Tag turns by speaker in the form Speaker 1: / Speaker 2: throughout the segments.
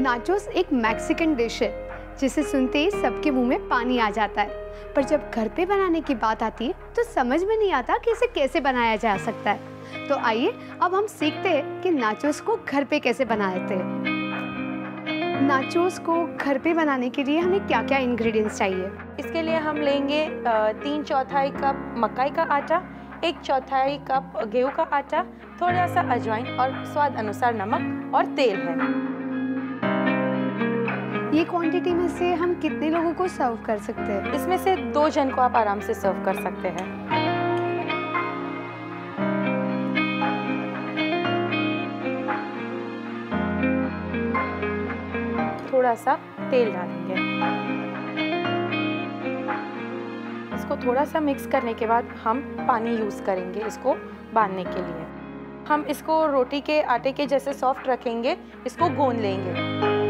Speaker 1: Nachos एक Mexican dish है जिसे सुनते ही सबके मुंह में पानी आ जाता है, पर जब घर पे बनाने की बात आती है तो समझ में नहीं आता कि इसे कैसे बनाया जा सकता है। तो आइए अब हम सीखते हैं कि नाचोस को घर पे कैसे बनाते हैं। नाचोस को घर पे बनाने के लिए हमें क्या क्या इंग्रेडिएंट्स चाहिए?
Speaker 2: इसके लिए हम लेंगे 3/4 कप मकाई का आटा, 1/4 कप गेहूं का आटा, थोड़ा सा अजवाइन और स्वाद अनुसार नमक और तेल है।
Speaker 1: ये क्वांटिटी में से हम कितने लोगों को सर्व कर सकते हैं?
Speaker 2: इसमें से 2 जन को आप आराम से सर्व कर सकते हैं। थोड़ा सा तेल डालेंगे। इसको थोड़ा सा मिक्स करने के बाद हम पानी यूज़ करेंगे इसको बांधने के लिए। हम इसको रोटी के आटे के जैसे सॉफ्ट रखेंगे, इसको गूंद लेंगे।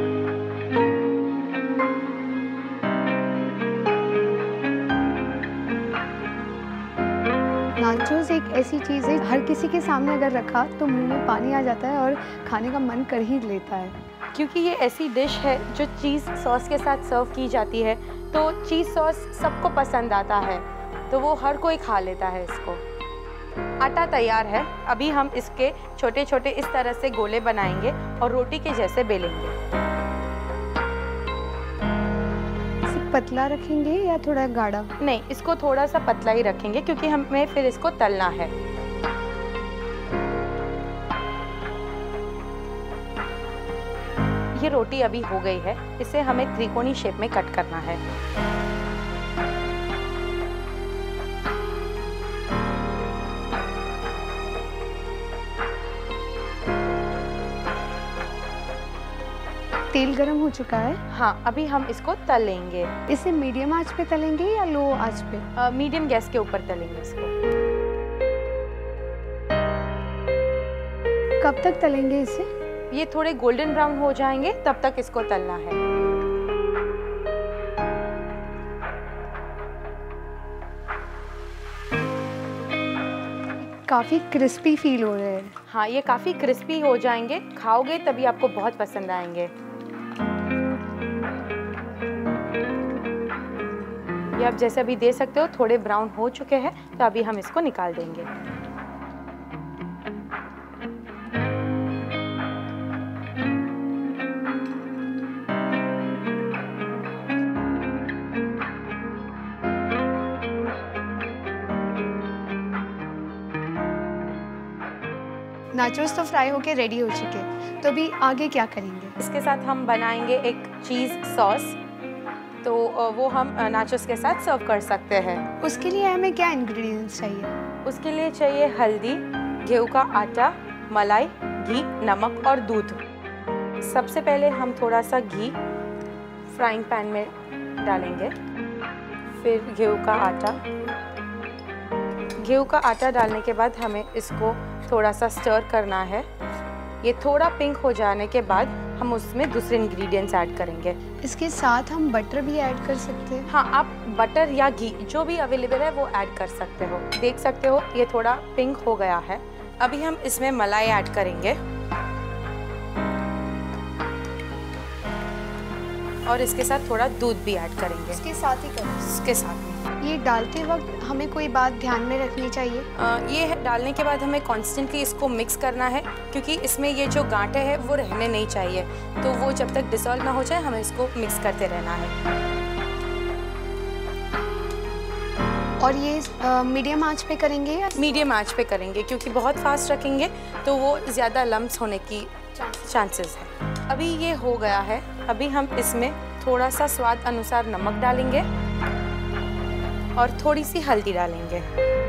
Speaker 1: नाचोस एक ऐसी चीज़ है हर किसी के सामने अगर रखा तो मुंह में पानी आ जाता है और खाने का मन कर ही लेता है।
Speaker 2: क्योंकि ये ऐसी डिश है जो चीज़ सॉस के साथ सर्व की जाती है, तो चीज़ सॉस सबको पसंद आता है, तो वो हर कोई खा लेता है इसको। आटा तैयार है। अभी हम इसके छोटे छोटे इस तरह से गोले बनाएंगे और रोटी के जैसे बेलेंगे।
Speaker 1: इसे पतला रखेंगे या थोड़ा गाढ़ा?
Speaker 2: नहीं, इसको थोड़ा सा पतला ही रखेंगे क्योंकि हमें फिर इसको तलना है। ये रोटी अभी हो गई है, इसे हमें त्रिकोणी शेप में कट करना है।
Speaker 1: तेल गरम हो चुका है।
Speaker 2: हाँ, अभी हम इसको तल लेंगे।
Speaker 1: इसे मीडियम आंच पे तलेंगे या लो आंच पे?
Speaker 2: मीडियम गैस के ऊपर तलेंगे इसको।
Speaker 1: कब तक तलेंगे इसे?
Speaker 2: ये थोड़े गोल्डन ब्राउन हो जाएंगे तब तक इसको तलना है।
Speaker 1: काफ़ी क्रिस्पी फील हो रहे हैं।
Speaker 2: हाँ, ये काफ़ी क्रिस्पी हो जाएंगे, खाओगे तभी आपको बहुत पसंद आएंगे। ये आप जैसे अभी दे सकते हो, थोड़े ब्राउन हो चुके हैं, तो अभी हम इसको निकाल देंगे।
Speaker 1: नाचोस तो फ्राई होके रेडी हो चुके हैं, तो अभी आगे क्या करेंगे?
Speaker 2: इसके साथ हम बनाएंगे एक चीज़ सॉस, तो वो हम नाचोस के साथ सर्व कर सकते हैं।
Speaker 1: उसके लिए हमें क्या इंग्रेडिएंट्स चाहिए?
Speaker 2: उसके लिए चाहिए हल्दी, गेहूं का आटा, मलाई, घी, नमक और दूध। सबसे पहले हम थोड़ा सा घी फ्राइंग पैन में डालेंगे, फिर गेहूं का आटा। गेहूं का आटा डालने के बाद हमें इसको थोड़ा सा स्टर करना है। ये थोड़ा पिंक हो जाने के बाद हम उसमें दूसरे इंग्रेडिएंट्स ऐड करेंगे।
Speaker 1: इसके साथ हम बटर भी ऐड कर सकते हैं?
Speaker 2: हाँ, आप बटर या घी जो भी अवेलेबल है वो ऐड कर सकते हो। देख सकते हो ये थोड़ा पिंक हो गया है। अभी हम इसमें मलाई ऐड करेंगे और इसके साथ थोड़ा दूध भी ऐड करेंगे।
Speaker 1: इसके साथ ही करें?
Speaker 2: इसके साथ में।
Speaker 1: ये डालते वक्त हमें कोई बात ध्यान में रखनी चाहिए?
Speaker 2: ये डालने के बाद हमें कॉन्स्टेंटली इसको मिक्स करना है, क्योंकि इसमें ये जो गांठें हैं वो रहने नहीं चाहिए, तो वो जब तक डिसॉल्व ना हो जाए हमें इसको मिक्स करते रहना है।
Speaker 1: और ये मीडियम आंच पे करेंगे या?
Speaker 2: मीडियम आंच पे करेंगे, क्योंकि बहुत फास्ट रखेंगे तो वो ज़्यादा लम्प्स होने की चांसेस है। अभी ये हो गया है। अभी हम इसमें थोड़ा सा स्वाद अनुसार नमक डालेंगे और थोड़ी सी हल्दी डालेंगे।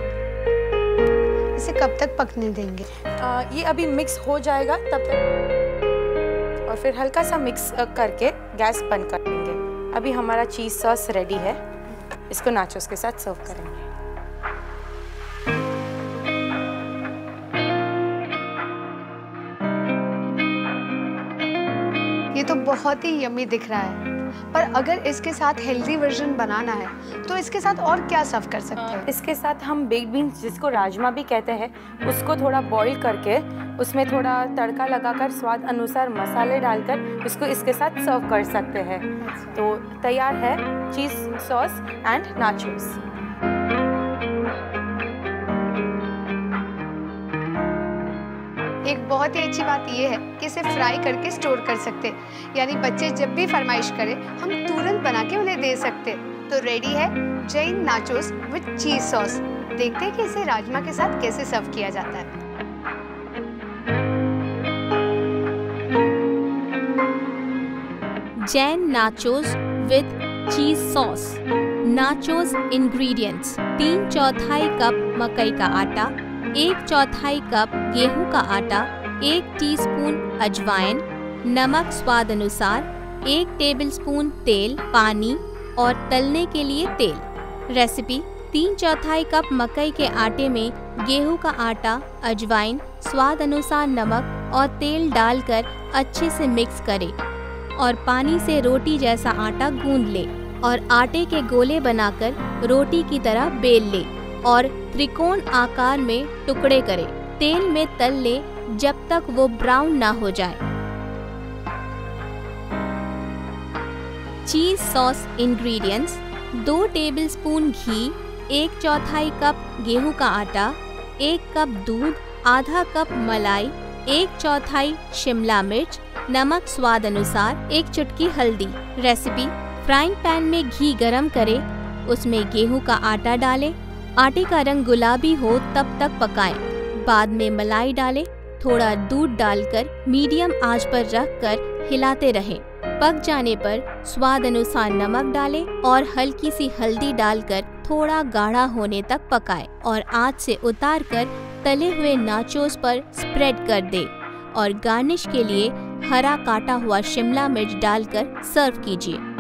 Speaker 1: इसे कब तक पकने देंगे?
Speaker 2: ये अभी मिक्स हो जाएगा तब तक, और फिर हल्का सा मिक्स करके गैस बंद कर देंगे। अभी हमारा चीज़ सॉस रेडी है, इसको नाचोस के साथ सर्व करेंगे।
Speaker 1: ये तो बहुत ही यम्मी दिख रहा है। पर अगर इसके साथ हेल्दी वर्जन बनाना है तो इसके साथ और क्या सर्व कर सकते हैं?
Speaker 2: इसके साथ हम बेक्ड बीन्स, जिसको राजमा भी कहते हैं, उसको थोड़ा बॉईल करके उसमें थोड़ा तड़का लगाकर स्वाद अनुसार मसाले डालकर उसको इसके साथ सर्व कर सकते हैं। तो तैयार है चीज़ सॉस एंड नाचोस।
Speaker 1: एक बहुत ही अच्छी बात यह है कि इसे फ्राई करके स्टोर कर सकते हैं, यानी बच्चे जब भी फरमाइश करें हम तुरंत बना के उन्हें दे सकते हैं। तो रेडी है जैन नाचोस विद चीज सॉस। देखते हैं कि इसे राजमा के साथ कैसे सर्व किया जाता है।
Speaker 3: जैन नाचोस विद चीज सॉस। नाचोस इंग्रेडिएंट्स: 3/4 कप मकई का आटा, 1/4 कप गेहूं का आटा, 1 टीस्पून अजवाइन, नमक स्वाद अनुसार, 1 टेबलस्पून तेल, पानी और तलने के लिए तेल। रेसिपी: 3/4 कप मकई के आटे में गेहूं का आटा, अजवाइन, स्वाद अनुसार नमक और तेल डालकर अच्छे से मिक्स करें और पानी से रोटी जैसा आटा गूंद ले और आटे के गोले बनाकर रोटी की तरह बेल ले और त्रिकोण आकार में टुकड़े करें। तेल में तल ले जब तक वो ब्राउन ना हो जाए। चीज सॉस इंग्रेडिएंट्स: 2 टेबलस्पून घी, 1/4 कप गेहूं का आटा, 1 कप दूध, आधा कप मलाई, 1/4 शिमला मिर्च, नमक स्वाद अनुसार, 1 चुटकी हल्दी। रेसिपी: फ्राइंग पैन में घी गरम करें, उसमें गेहूं का आटा डालें, आटे का रंग गुलाबी हो तब तक पकाएं। बाद में मलाई डालें, थोड़ा दूध डालकर मीडियम आंच पर रखकर हिलाते रहें। पक जाने पर स्वाद अनुसार नमक डालें और हल्की सी हल्दी डालकर थोड़ा गाढ़ा होने तक पकाएं और आंच से उतारकर तले हुए नाचोस पर स्प्रेड कर दें और गार्निश के लिए हरा काटा हुआ शिमला मिर्च डालकर सर्व कीजिए।